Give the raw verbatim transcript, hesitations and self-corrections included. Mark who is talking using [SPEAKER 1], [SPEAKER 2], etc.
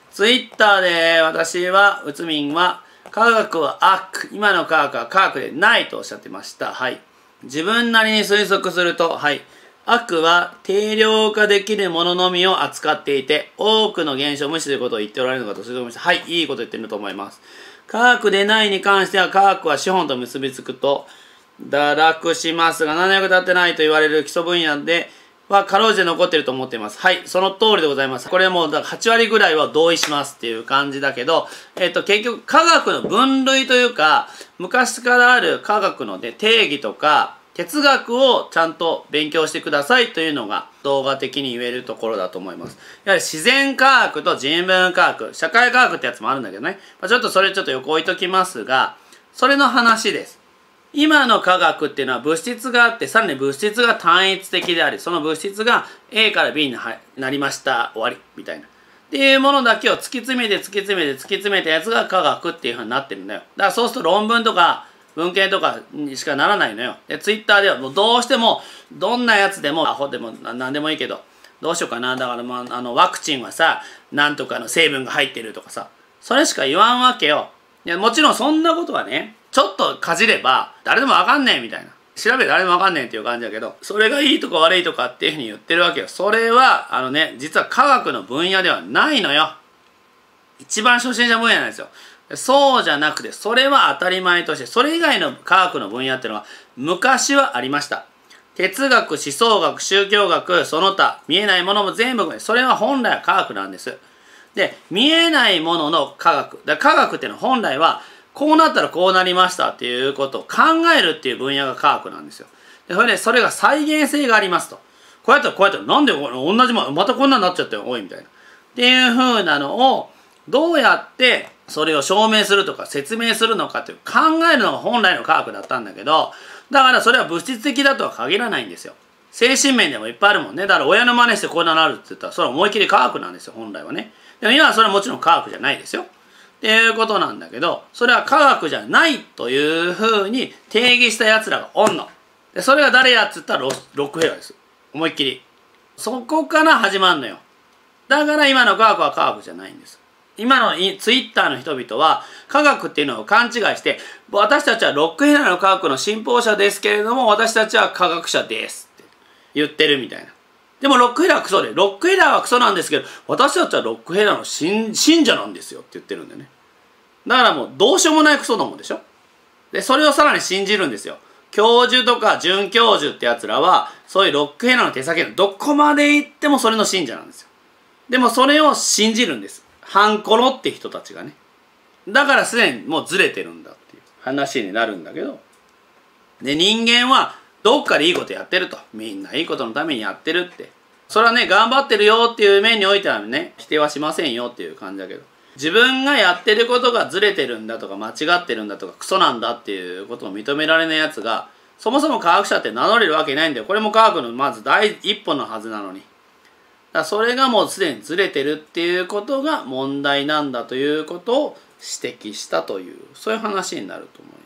[SPEAKER 1] ツイッターで私は、うつみんは、科学は悪、今の科学は科学でないとおっしゃってました。はい。自分なりに推測すると、はい。悪は定量化できるもののみを扱っていて、多くの現象を無視することを言っておられるのかと推測しました。はい。いいこと言ってると思います。科学でないに関しては、科学は資本と結びつくと、堕落しますが、何の役立ってないと言われる基礎分野で、は、かろうじて残っていると思っています。はい、その通りでございます。これもう、はち割ぐらいは同意しますっていう感じだけど、えっと、結局、科学の分類というか、昔からある科学のね、定義とか、哲学をちゃんと勉強してくださいというのが、動画的に言えるところだと思います。やはり自然科学と人文科学、社会科学ってやつもあるんだけどね。まあ、ちょっとそれちょっと横置いときますが、それの話です。今の科学っていうのは物質があって、さらに物質が単一的であり、その物質が A から B になりました、終わり、みたいな。っていうものだけを突き詰めて突き詰めて突き詰めたやつが科学っていうふうになってるんだよ。だからそうすると論文とか文献とかにしかならないのよ。で、ツイッターではもうどうしても、どんなやつでも、アホでも何でもいいけど、どうしようかな。だからまあ、あの、ワクチンはさ、なんとかの成分が入ってるとかさ、それしか言わんわけよ。いや、もちろんそんなことはね、ちょっとかじれば、誰でもわかんねえみたいな。調べて誰でもわかんねえっていう感じだけど、それがいいとか悪いとかっていうふうに言ってるわけよ。それは、あのね、実は科学の分野ではないのよ。一番初心者分野なんですよ。そうじゃなくて、それは当たり前として、それ以外の科学の分野っていうのは、昔はありました。哲学、思想学、宗教学、その他、見えないものも全部、それは本来は科学なんです。で、見えないものの科学。だから科学っていうのは本来は、こうなったらこうなりましたっていうことを考えるっていう分野が科学なんですよ。で、それで、それが再現性がありますと。こうやったらこうやったら、なんで同じもん、またこんなになっちゃったよ、おい、みたいな。っていう風なのを、どうやってそれを証明するとか説明するのかっていう考えるのが本来の科学だったんだけど、だからそれは物質的だとは限らないんですよ。精神面でもいっぱいあるもんね。だから親の真似してこうなるって言ったら、それは思いっきり科学なんですよ、本来はね。でも今はそれはもちろん科学じゃないですよ。っていうことなんだけど、それは科学じゃないというふうに定義した奴らがおんの。で、それが誰やっつったらロロックフェラーです。思いっきり。そこから始まんのよ。だから今の科学は科学じゃないんです。今のツイッターの人々は科学っていうのを勘違いして、私たちはロックフェラーの科学の信奉者ですけれども、私たちは科学者ですって言ってるみたいな。でもロックフェラーはクソで、ロックフェラーはクソなんですけど、私たちはロックフェラーの信信者なんですよって言ってるんだよね。だからもうどうしようもないクソどもでしょ。で、それをさらに信じるんですよ。教授とか准教授ってやつらは、そういうロックフェラーの手先のどこまで行ってもそれの信者なんですよ。でもそれを信じるんです。ハンコロって人たちがね。だからすでにもうずれてるんだっていう話になるんだけど。で、人間はどっかでいいことやってると。みんないいことのためにやってるって。それはね、頑張ってるよっていう面においてはね、否定はしませんよっていう感じだけど。自分がやってることがずれてるんだとか間違ってるんだとかクソなんだっていうことを認められないやつが、そもそも科学者って名乗れるわけないんだよ。これも科学のまず第一歩のはずなのに。だからそれがもうすでにずれてるっていうことが問題なんだということを指摘したという、そういう話になると思います。